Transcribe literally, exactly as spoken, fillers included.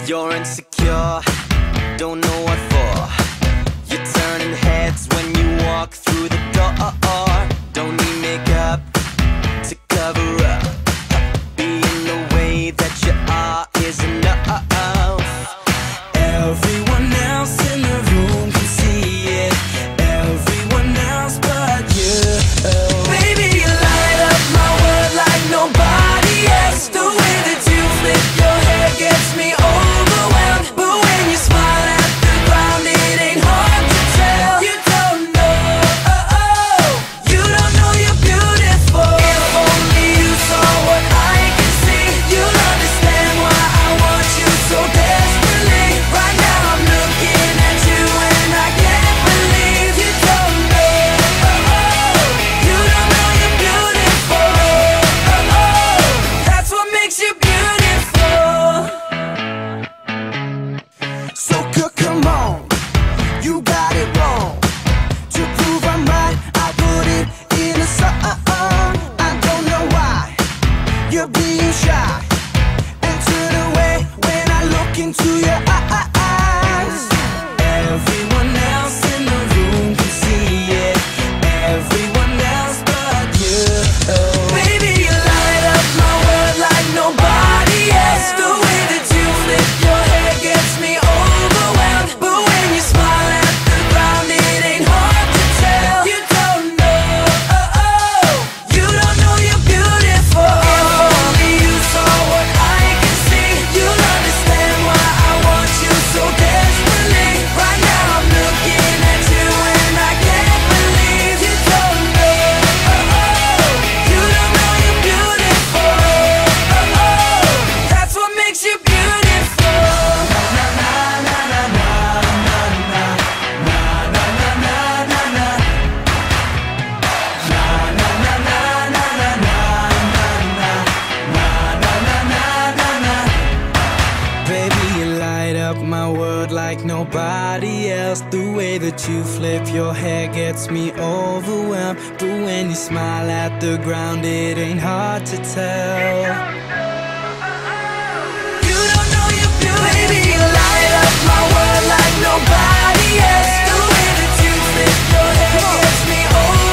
You're insecure, don't know what for. You're turning heads when you walk through the door. Don't need makeup to cover up. Being the way that you are is enough. Everyone else in the room can see it, everyone else but you. Baby, you light up my world like nobody else. The way that you flip your hair gets me overwhelmed. But when you smile at the ground, it ain't hard to tell. You don't know, oh, oh, you don't know you're beautiful. If only you saw what I can see, you'll understand why I want you so desperately. Right now I'm looking at you and I can't believe you don't know, oh, oh, you don't know you're beautiful, oh, oh, that's what makes you beautiful. So c- come on, you got it wrong. To prove I'm right, I put it in a song. I don't know why you're being shy and turn away when I look into your eyes. Everyone else in the room can see it, everyone else but you. Baby, you light up my world like nobody else. The way that you flip your hair gets me overwhelmed. But when you smile at the ground, it ain't hard to tell. You don't know, oh, oh, you don't know you're beautiful. If only you saw what I can see, you'll understand why I want you so desperately. Right now I'm looking at you and I can't believe you don't know, oh, oh, you don't know you're beautiful, oh, oh, that's what makes you beautiful. Baby, you light up my world like nobody else. The way that you flip your hair gets me overwhelmed. But when you smile at the ground, it ain't hard to tell. You don't know you're beautiful. Baby, you light up my world like nobody else. The way that you flip your hair gets me overwhelmed.